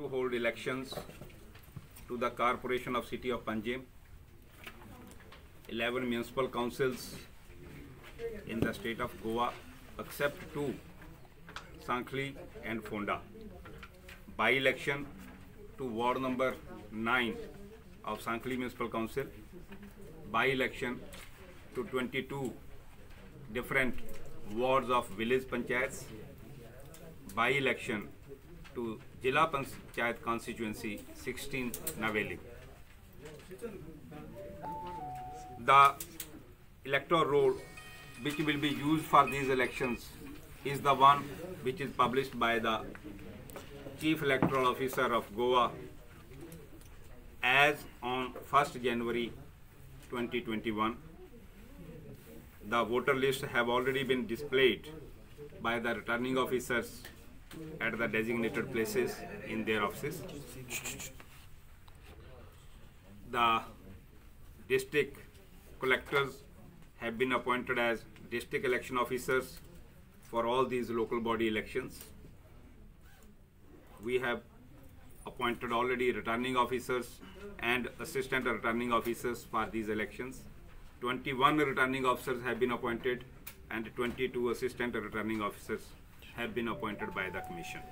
to hold elections to the Corporation of City of Panjim, 11 municipal councils in the state of Goa, except 2, Sankhli and Fonda. By-election to ward number 9 of Sankhli Municipal Council, by-election to 22 different wards of village panchayats, by-election to Jila Panchayat constituency 16 Naveli. The electoral roll which will be used for these elections is the one which is published by the Chief Electoral Officer of Goa as on 1st January 2021. The voter lists have already been displayed by the returning officers at the designated places in their offices. The district collectors have been appointed as district election officers for all these local body elections. We have appointed already returning officers and assistant returning officers for these elections. 21 returning officers have been appointed and 22 assistant returning officers have been appointed by the Commission.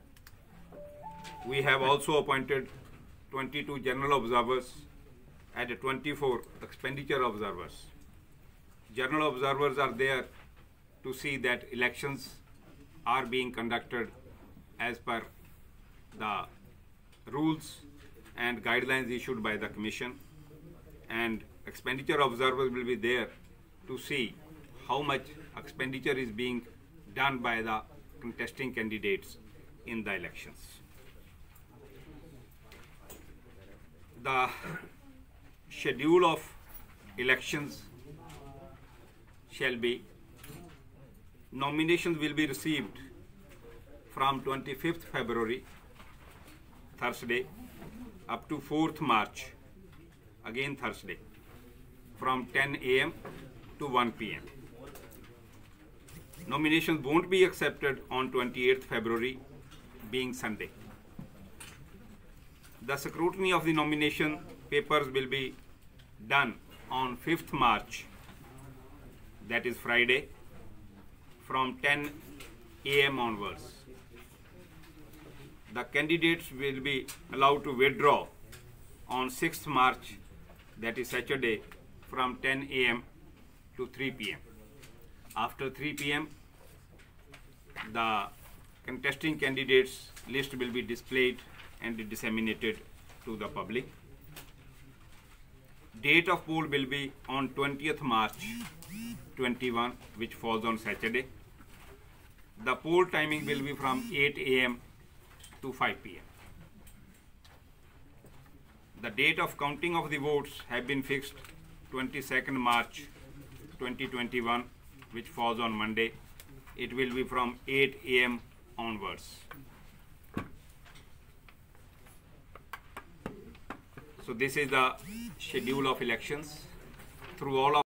We have also appointed 22 general observers and 24 expenditure observers. General observers are there to see that elections are being conducted as per the rules and guidelines issued by the Commission, and expenditure observers will be there to see how much expenditure is being done by the contesting candidates in the elections. The schedule of elections shall be: nominations will be received from 25th February, Thursday, up to 4th March, again Thursday, from 10 a.m. to 1 p.m. Nominations won't be accepted on 28th February, being Sunday. The scrutiny of the nomination papers will be done on 5th March, that is Friday, from 10 a.m. onwards. The candidates will be allowed to withdraw on 6th March, that is Saturday, from 10 a.m. to 3 p.m. After 3 p.m., the contesting candidates list will be displayed and disseminated to the public. Date of poll will be on 20th March 21, which falls on Saturday. The poll timing will be from 8 a.m. to 5 p.m. The date of counting of the votes have been fixed 22nd March 2021, which falls on Monday. It will be from 8 a.m. onwards. So this is the schedule of elections through all of